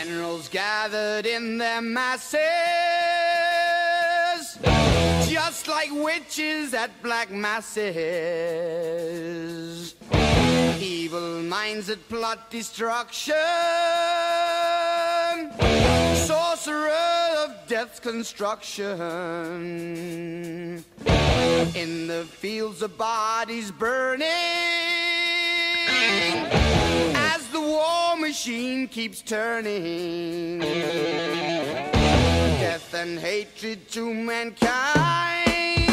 Generals gathered in their masses, just like witches at black masses. Evil minds that plot destruction, sorcerer of death's construction. In the fields of bodies burning, as the war machine keeps turning. Death and hatred to mankind,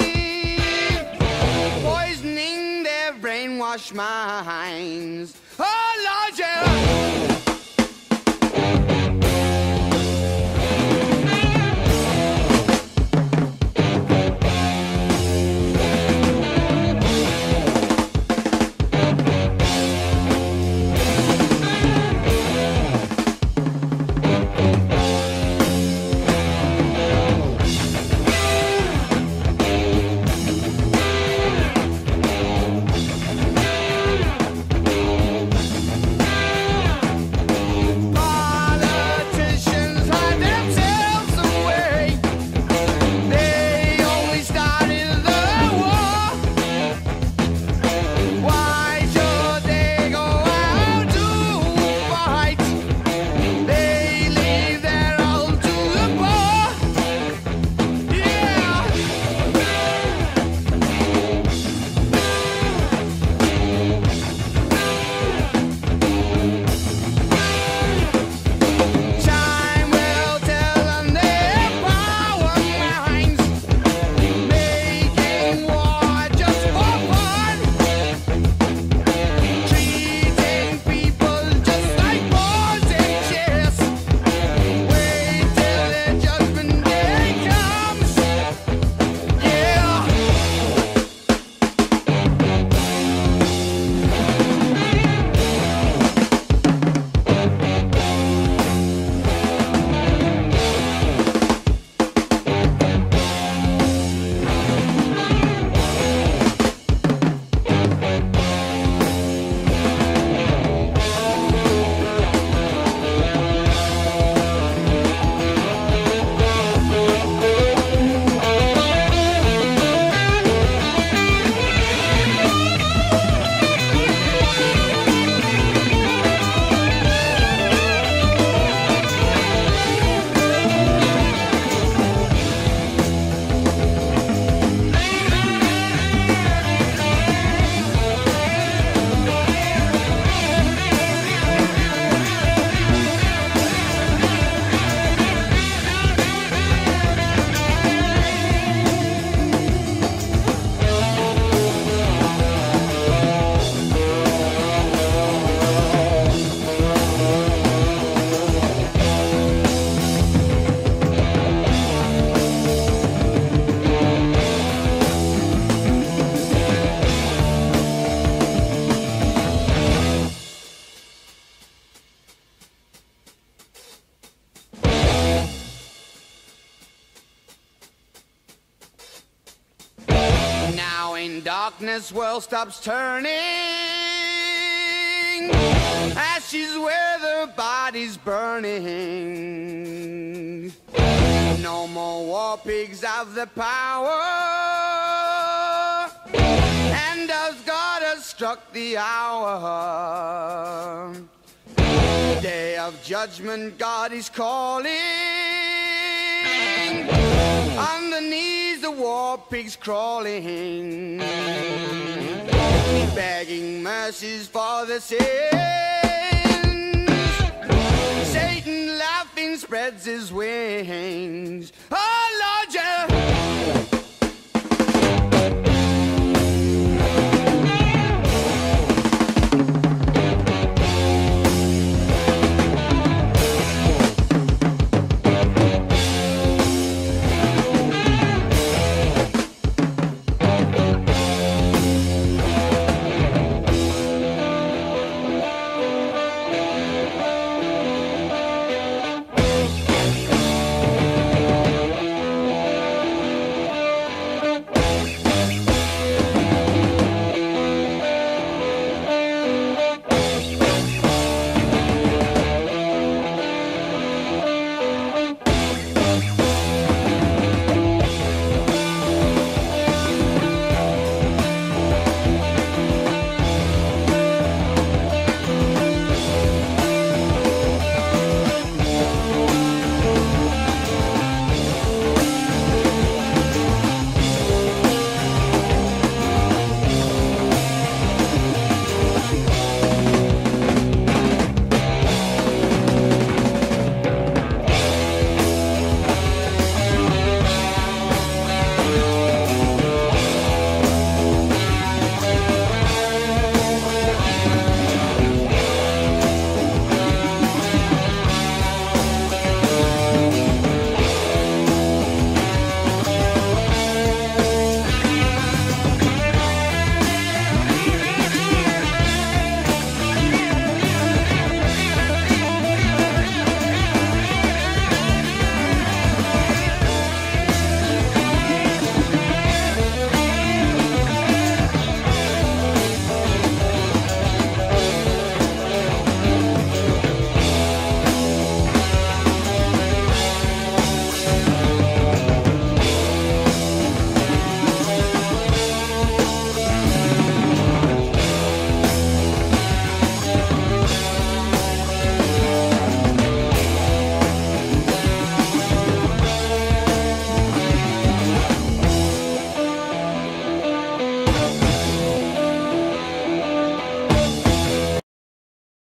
poisoning their brainwashed minds. Oh Lord, yeah. Darkness world stops turning, ashes where the body's burning. No more war pigs have the power, and as God has struck the hour, day of judgment God is calling. Underneath the war pigs crawling, begging mercies for the sins. Satan laughing spreads his wings. Oh Lord, yeah.